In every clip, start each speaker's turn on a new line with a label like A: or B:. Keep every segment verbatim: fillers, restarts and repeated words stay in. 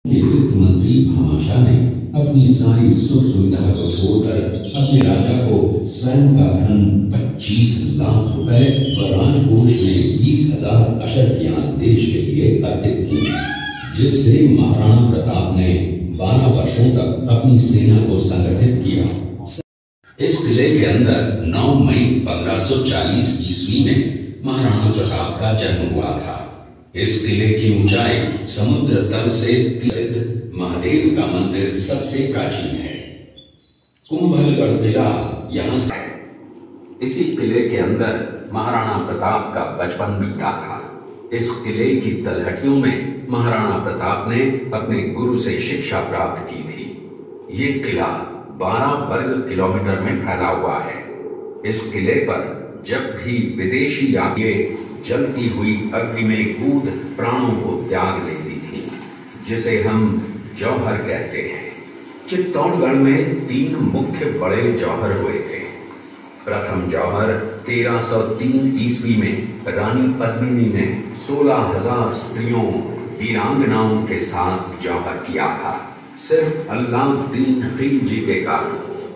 A: वित्त मंत्री भामाशाह ने अपनी सारी सुख सुविधा को छोड़कर अपने राजा को स्वयं का धन पच्चीस लाख रुपए व राजकोष में बीस हजार अशर्फियां देश के लिए अर्पित की, जिससे महाराणा प्रताप ने बारह वर्षों तक अपनी सेना को संगठित किया। इस किले के अंदर नौ मई पंद्रह सौ चालीस ईस्वी में महाराणा प्रताप का जन्म हुआ था। इस किले की ऊंचाई समुद्र तल से प्रसिद्ध महादेव का मंदिर सबसे प्राचीन है। कुंभलगढ़ किला यहाँ से। इसी किले के अंदर महाराणा प्रताप का बचपन बीता था। इस किले की तलहटियों में महाराणा प्रताप ने अपने गुरु से शिक्षा प्राप्त की थी। ये किला बारह वर्ग किलोमीटर में फैला हुआ है। इस किले पर जब भी विदेशी आगे जलती हुई अग्नि में कूद प्राणों को त्याग देती थी, जिसे हम जौहर कहते हैं। चित्तौड़गढ़ में तीन मुख्य बड़े जौहर हुए थे। प्रथम जौहर तेरह सौ तीन ईस्वी में रानी पद्मिनी ने सोलह हजार स्त्रियों वीरांगनाओं के साथ जौहर किया था, सिर्फ अल्लाउद्दीन खिलजी के कारण।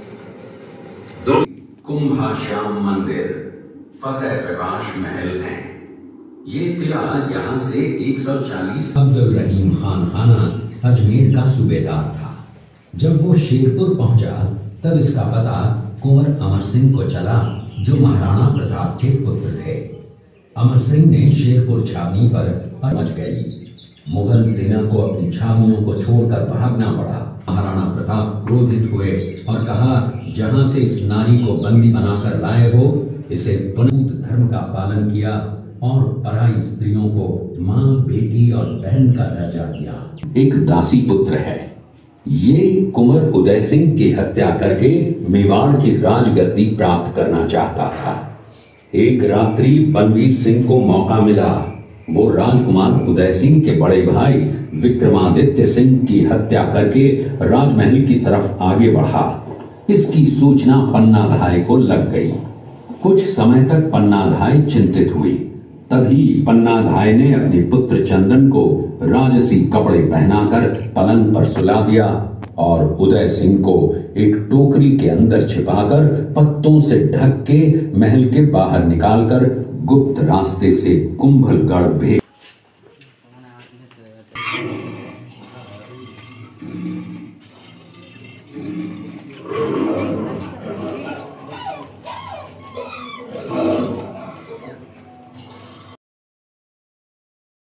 A: दो कुंभाश्याम मंदिर, फतेह प्रकाश महल है। ये किला यहाँ से एक सौ चालीस। अब्दुल रहीम खान खाना अजमेर का सूबेदार था। जब वो शेरपुर पहुंचा तब इसका पता कुंवर अमर सिंह को चला, जो महाराणा प्रताप के पुत्र थे। अमर सिंह ने शेरपुर छावनी पर पहुंच गई। मुगल सेना को अपनी छावनियों को छोड़कर भागना पड़ा। महाराणा प्रताप क्रोधित हुए और कहा, जहां से इस नारी को बंदी बनाकर लाए हो, इसे पुनः धर्म का पालन किया और पराई स्त्रियों को मां, बेटी और बहन का दर्जा दिया। एक दासी पुत्र है। ये कुंवर उदय सिंह की हत्या करके मेवाड़ की राजगद्दी प्राप्त करना चाहता था। एक रात्रि बनवीर सिंह को मौका मिला। वो राजकुमार उदय सिंह के बड़े भाई विक्रमादित्य सिंह की हत्या करके राजमहल की तरफ आगे बढ़ा। इसकी सूचना पन्नाधाय को लग गई। कुछ समय तक पन्नाधाय चिंतित हुई। तभी पन्नाधाय ने अपने पुत्र चंदन को राजसी कपड़े पहनाकर पलंग पर सुला दिया और उदय सिंह को एक टोकरी के अंदर छिपाकर पत्तों से ढक के महल के बाहर निकालकर गुप्त रास्ते से कुंभलगढ़ भेज